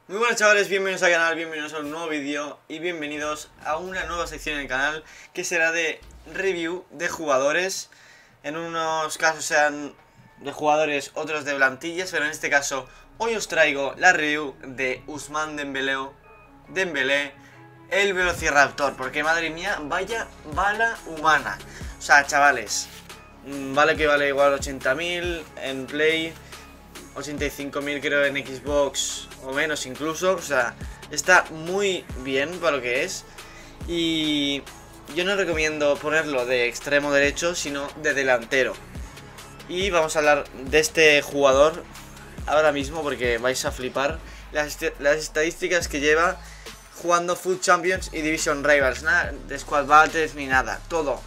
Muy buenas chavales, bienvenidos al canal, bienvenidos a un nuevo vídeo y bienvenidos a una nueva sección en el canal que será de review de jugadores. En unos casos sean de jugadores, otros de plantillas, pero en este caso hoy os traigo la review de Ousmane Dembélé, el Velociraptor, porque madre mía, vaya bala humana. O sea, chavales, vale que vale igual 80.000 en Play, 85.000 creo en Xbox o menos incluso, o sea, está muy bien para lo que es. Y yo no recomiendo ponerlo de extremo derecho, sino de delantero. Y vamos a hablar de este jugador ahora mismo porque vais a flipar las estadísticas que lleva jugando Foot Champions y Division Rivals. Nada de Squad Battles ni nada, todo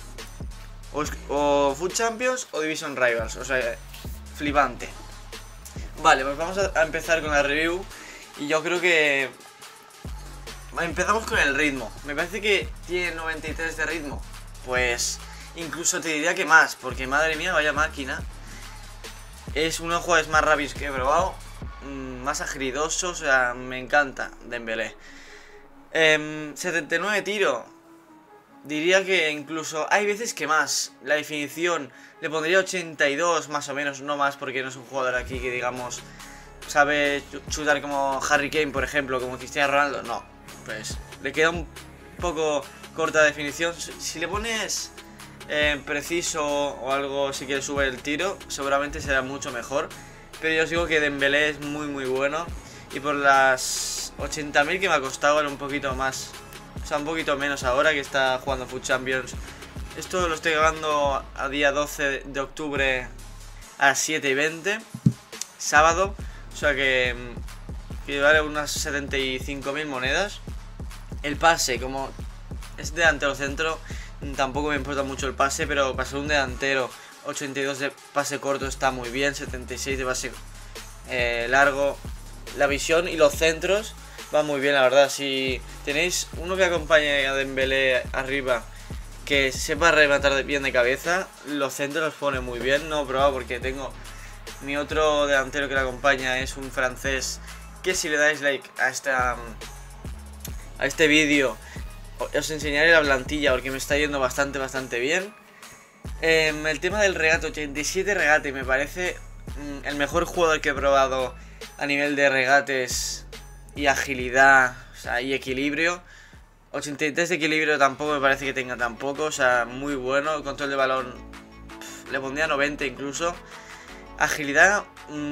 o Foot Champions o Division Rivals, o sea, flipante. Vale, pues vamos a empezar con la review. Y yo creo que empezamos con el ritmo. Me parece que tiene 93 de ritmo. Pues incluso te diría que más, porque madre mía, vaya máquina. Es uno de los jugadores más rápidos que he probado, más agilidoso, o sea, me encanta Dembélé. 79 tiro. Diría que incluso hay veces que más. La definición le pondría 82 más o menos, no más, porque no es un jugador aquí que digamos sabe chutar como Harry Kane, por ejemplo, como Cristiano Ronaldo. No, pues le queda un poco corta la definición. Si le pones preciso o algo, si quieres subir el tiro, seguramente será mucho mejor. Pero yo os digo que Dembélé es muy bueno. Y por las 80.000 que me ha costado, era un poquito más, o sea, un poquito menos ahora que está jugando Foot Champions. Esto lo estoy grabando a día 12 de octubre a las 7:20, sábado. O sea que vale unas 75.000 monedas. El pase, como es delantero centro, tampoco me importa mucho el pase, pero para ser un delantero, 82 de pase corto está muy bien, 76 de pase largo. La visión y los centros van muy bien, la verdad. Si tenéis uno que acompañe a Dembélé arriba, que sepa rematar bien de cabeza, los centros los pone muy bien. No he probado porque tengo mi otro delantero que le acompaña, es un francés, que si le dais like a este vídeo os enseñaré la plantilla porque me está yendo bastante bien. El tema del regate, 87 regate, me parece el mejor jugador que he probado a nivel de regates y agilidad, o sea, y equilibrio. 83 de equilibrio tampoco me parece que tenga tampoco, o sea, muy bueno. Control de balón le pondría 90 incluso. Agilidad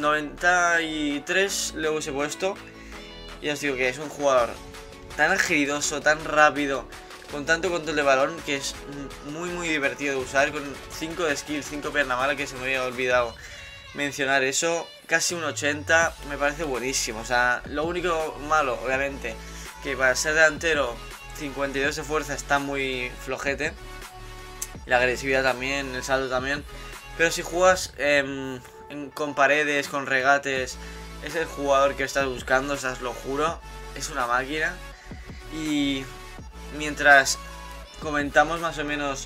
93 le hubiese puesto. Y os digo que es un jugador tan agilidoso, tan rápido, con tanto control de balón, que es muy divertido de usar, con 5 de skill, 5 pierna mala, que se me había olvidado mencionar eso. Casi un 80, me parece buenísimo. O sea, lo único malo, obviamente, que para ser delantero 52 de fuerza está muy flojete. La agresividad también, el salto también. Pero si juegas con paredes, con regates, es el jugador que estás buscando, o sea, os lo juro. Es una máquina. Y mientras comentamos más o menos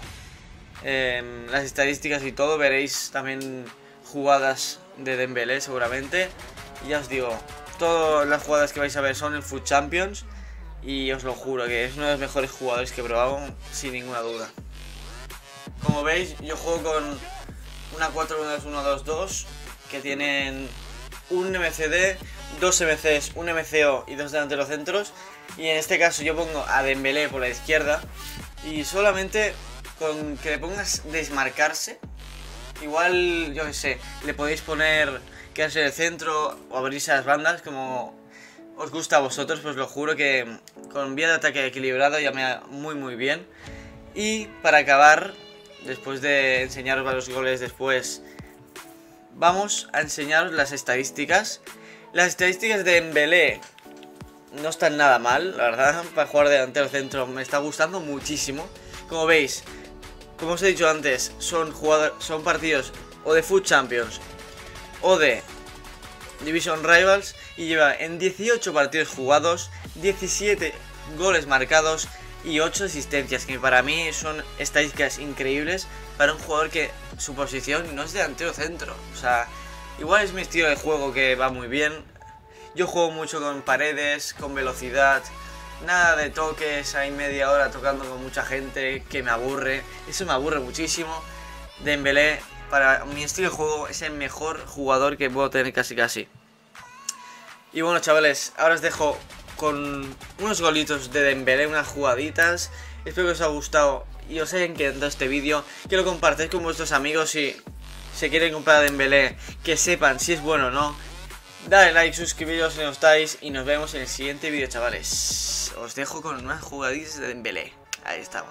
las estadísticas y todo, veréis también jugadas de Dembélé seguramente. Y ya os digo, todas las jugadas que vais a ver son en Foot Champions. Y os lo juro que es uno de los mejores jugadores que he probado, sin ninguna duda. Como veis, yo juego con una 4-1-2-1-2-2, que tienen un MCD, dos MCs, un MCO y dos delanteros centros. Y en este caso yo pongo a Dembélé por la izquierda. Y solamente con que le pongas desmarcarse, igual, yo que sé, le podéis poner quedarse en el centro o abrirse a las bandas, como os gusta a vosotros. Pues lo juro que con vía de ataque equilibrado ya me va muy bien. Y para acabar, después de enseñaros varios goles después, vamos a enseñaros las estadísticas. Las estadísticas de Dembélé no están nada mal, la verdad. Para jugar delantero centro me está gustando muchísimo. Como veis, como os he dicho antes, son partidos o de Foot Champions o de Division Rivals. Y lleva en 18 partidos jugados, 17 goles marcados y 8 asistencias, que para mí son estadísticas increíbles para un jugador que su posición no es delantero centro. O sea, igual es mi estilo de juego que va muy bien. Yo juego mucho con paredes, con velocidad, nada de toques, hay media hora tocando con mucha gente que me aburre. Eso me aburre muchísimo. Dembélé, para mi estilo de juego, es el mejor jugador que puedo tener casi. Y bueno, chavales, ahora os dejo con unos golitos de Dembélé, unas jugaditas. Espero que os haya gustado y os haya encantado este vídeo. Que lo compartáis con vuestros amigos si se quieren comprar a Dembélé, que sepan si es bueno o no. Dale like, suscribiros si no estáis y nos vemos en el siguiente vídeo, chavales. Os dejo con unas jugaditas de Dembélé. Ahí estamos.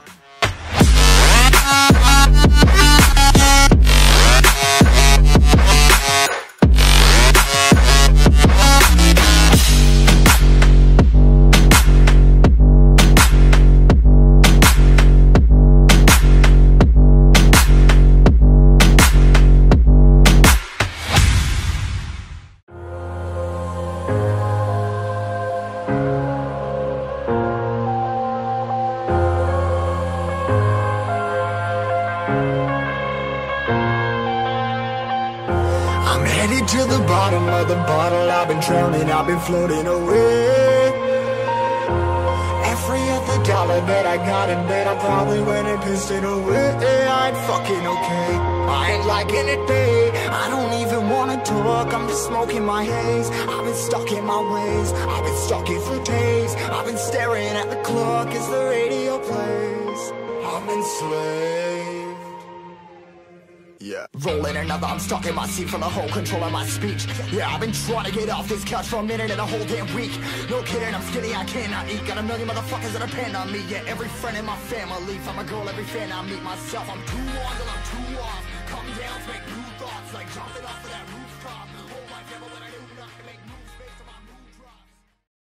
Headed to the bottom of the bottle, I've been drowning, I've been floating away. Every other dollar that I got in bed, I probably went and pissed it away. I ain't fucking okay, I ain't liking it, babe. I don't even wanna talk, I'm just smoking my haze. I've been stuck in my ways, I've been stuck in for days. I've been staring at the clock as the radio plays. I'm enslaved. Yeah. Rolling another, I'm stuck in my seat from the whole control of my speech. Yeah, I've been trying to get off this couch for a minute and a whole damn week. No kidding, I'm skinny, I cannot eat. Got a million motherfuckers that depend on me. Yeah, every friend in my family, from a girl, every fan I meet myself. I'm too on till I'm too off. Come down, make new thoughts, like jumping off of that